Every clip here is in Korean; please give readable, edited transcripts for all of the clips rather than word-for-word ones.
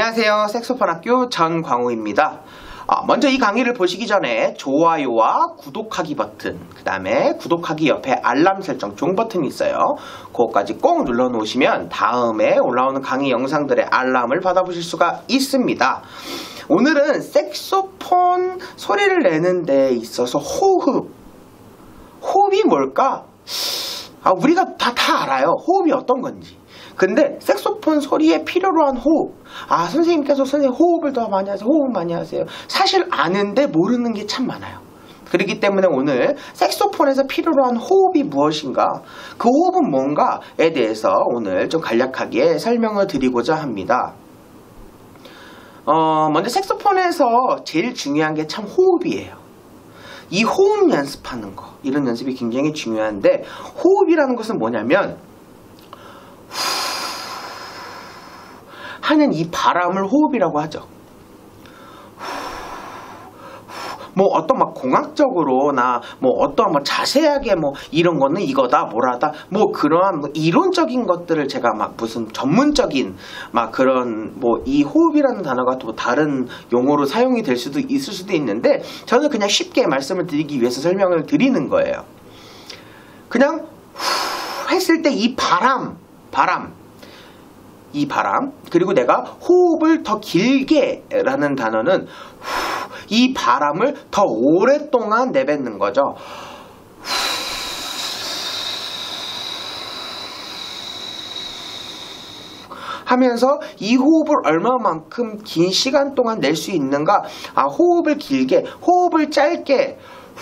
안녕하세요. 색소폰 학교 전광우입니다. 먼저 이 강의를 보시기 전에 좋아요와 구독하기 버튼, 그 다음에 구독하기 옆에 알람 설정 종 버튼이 있어요. 그거까지 꼭 눌러 놓으시면 다음에 올라오는 강의 영상들의 알람을 받아보실 수가 있습니다. 오늘은 색소폰 소리를 내는 데 있어서 호흡이 뭘까? 우리가 다 알아요. 호흡이 어떤 건지. 근데 색소폰 소리에 필요로 한 호흡, 선생님께서 호흡을 더 많이 하세요, 호흡 많이 하세요. 사실 아는데 모르는 게 참 많아요. 그렇기 때문에 오늘 색소폰에서 필요로 한 호흡이 무엇인가, 그 호흡은 뭔가에 대해서 오늘 좀 간략하게 설명을 드리고자 합니다. 먼저 색소폰에서 제일 중요한 게 참 호흡이에요. 이 호흡 연습하는 거, 이런 연습이 굉장히 중요한데, 호흡이라는 것은 뭐냐면 하는 이 바람을 호흡이라고 하죠. 어떤 공학적으로나 어떤 자세하게 이런 거는 이거다 뭐라다 그러한 이론적인 것들을 제가 무슨 전문적인 그런 이 호흡이라는 단어가 또 다른 용어로 사용이 될 수도 있을 수도 있는데, 저는 그냥 쉽게 말씀을 드리기 위해서 설명을 드리는 거예요. 그냥 했을 때 이 바람, 그리고 내가 호흡을 더 길게 라는 단어는 이 바람을 더 오랫동안 내뱉는 거죠. 하면서 이 호흡을 얼마만큼 긴 시간 동안 낼 수 있는가, 호흡을 길게, 호흡을 짧게,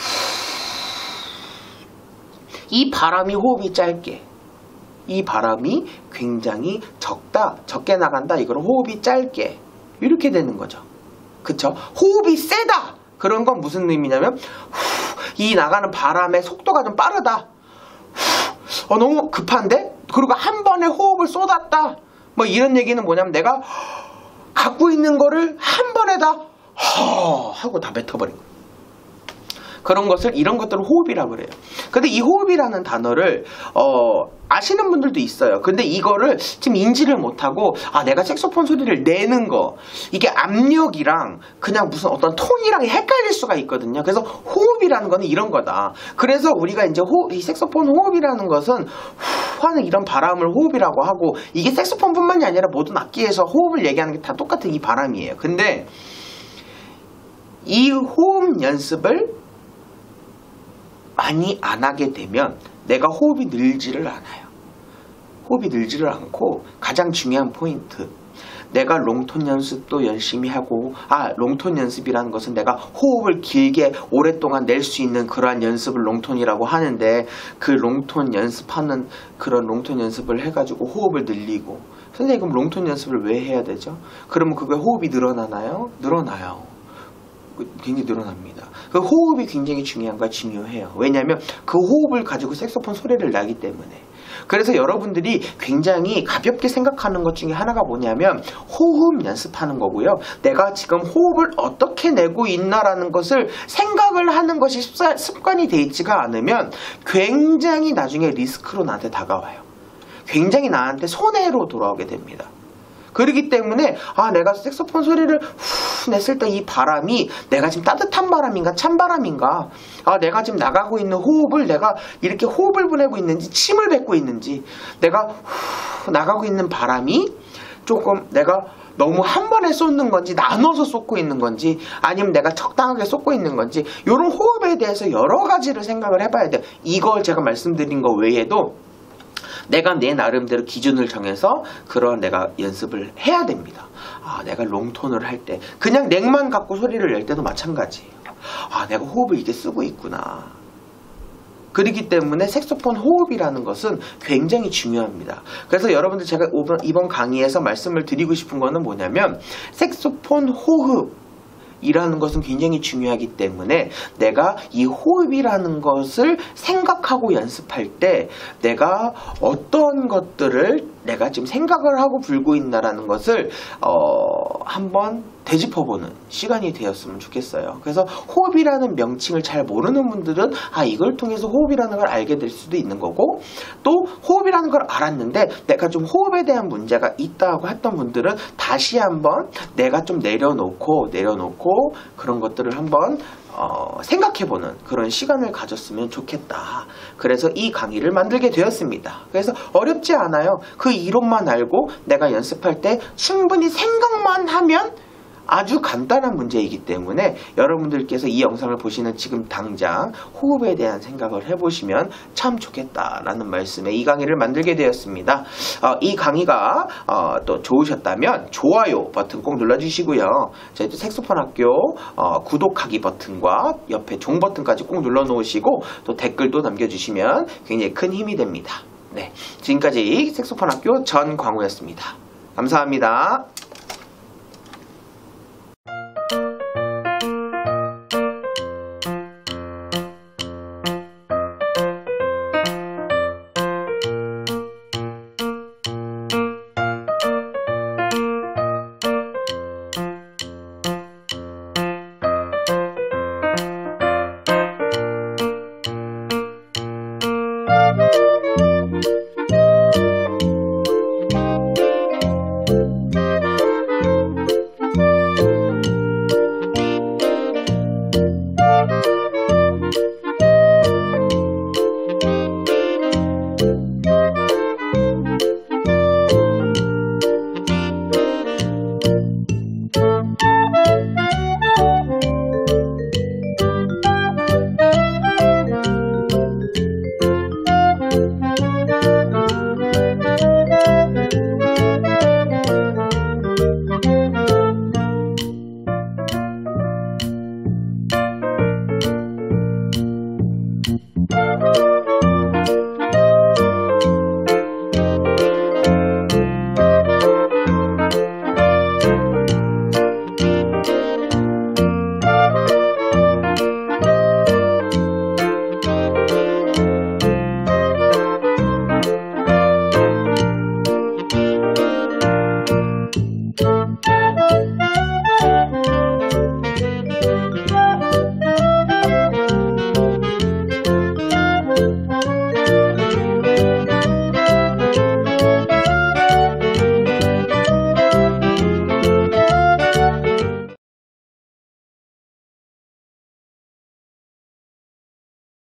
이 바람이 호흡이 짧게, 이 바람이 굉장히 적게 나간다, 이걸 호흡이 짧게, 이렇게 되는 거죠. 그쵸? 호흡이 세다, 그런 건 무슨 의미냐면 이 나가는 바람의 속도가 좀 빠르다, 너무 급한데? 그리고 한 번에 호흡을 쏟았다, 이런 얘기는 뭐냐면 내가 갖고 있는 거를 한 번에 다 하고 다 뱉어버린 거예요. 그런 것을, 이런 것들을 호흡이라고 그래요. 근데 이 호흡이라는 단어를 아시는 분들도 있어요. 근데 이거를 지금 인지를 못하고 내가 색소폰 소리를 내는 거, 이게 압력이랑 그냥 무슨 어떤 톤이랑 헷갈릴 수가 있거든요. 그래서 호흡이라는 거는 이런 거다. 그래서 우리가 이제 이 색소폰 호흡이라는 것은 하는 이런 바람을 호흡이라고 하고, 이게 색소폰뿐만이 아니라 모든 악기에서 호흡을 얘기하는 게 다 똑같은 이 바람이에요. 근데 이 호흡 연습을 많이 안 하게 되면 내가 호흡이 늘지를 않아요. 호흡이 늘지를 않고, 가장 중요한 포인트, 내가 롱톤 연습도 열심히 하고, 롱톤 연습이라는 것은 내가 호흡을 길게 오랫동안 낼 수 있는 그러한 연습을 롱톤이라고 하는데, 그 롱톤 연습하는 그런 롱톤 연습을 해가지고 호흡을 늘리고, 선생님 그럼 롱톤 연습을 왜 해야 되죠? 그러면 그게 호흡이 늘어나나요? 늘어나요. 굉장히 늘어납니다. 그 호흡이 굉장히 중요해요. 왜냐하면 그 호흡을 가지고 색소폰 소리를 나기 때문에. 그래서 여러분들이 굉장히 가볍게 생각하는 것 중에 하나가 뭐냐면 호흡 연습하는 거고요. 내가 지금 호흡을 어떻게 내고 있나라는 것을 생각을 하는 것이 습관이 돼 있지가 않으면 굉장히 나중에 리스크로 나한테 다가와요. 굉장히 나한테 손해로 돌아오게 됩니다. 그렇기 때문에 내가 색소폰 소리를 냈을 때 이 바람이 내가 지금 따뜻한 바람인가 찬바람인가, 내가 지금 나가고 있는 호흡을 내가 이렇게 호흡을 보내고 있는지 침을 뱉고 있는지, 내가 나가고 있는 바람이 조금 내가 너무 한 번에 쏟는 건지 나눠서 쏟고 있는 건지, 아니면 내가 적당하게 쏟고 있는 건지, 이런 호흡에 대해서 여러 가지를 생각을 해봐야 돼요. 이걸 제가 말씀드린 거 외에도 내가 내 나름대로 기준을 정해서 그런 내가 연습을 해야 됩니다. 내가 롱톤을 할 때, 그냥 넥만 갖고 소리를 낼 때도 마찬가지예요. 내가 호흡을 이제 쓰고 있구나. 그렇기 때문에 색소폰 호흡이라는 것은 굉장히 중요합니다. 그래서 여러분들, 제가 이번 강의에서 말씀을 드리고 싶은 거는 뭐냐면, 색소폰 호흡 이라는 것은 굉장히 중요하기 때문에 내가 이 호흡이라는 것을 생각하고 연습할 때 내가 어떤 것들을 내가 지금 생각을 하고 불고 있나라는 것을 한번 되짚어보는 시간이 되었으면 좋겠어요. 그래서 호흡이라는 명칭을 잘 모르는 분들은 이걸 통해서 호흡이라는 걸 알게 될 수도 있는 거고, 또 호흡이라는 걸 알았는데 내가 좀 호흡에 대한 문제가 있다고 했던 분들은 다시 한번 내가 좀 내려놓고 그런 것들을 한번 생각해보는 그런 시간을 가졌으면 좋겠다. 그래서 이 강의를 만들게 되었습니다. 그래서 어렵지 않아요. 그 이론만 알고 내가 연습할 때 충분히 생각만 하면 아주 간단한 문제이기 때문에 여러분들께서 이 영상을 보시는 지금 당장 호흡에 대한 생각을 해보시면 참 좋겠다라는 말씀에 이 강의를 만들게 되었습니다. 이 강의가 또 좋으셨다면 좋아요 버튼 꼭 눌러주시고요. 저희도 색소폰 학교 구독하기 버튼과 옆에 종 버튼까지 꼭 눌러놓으시고 또 댓글도 남겨주시면 굉장히 큰 힘이 됩니다. 네, 지금까지 색소폰 학교 전광우였습니다. 감사합니다.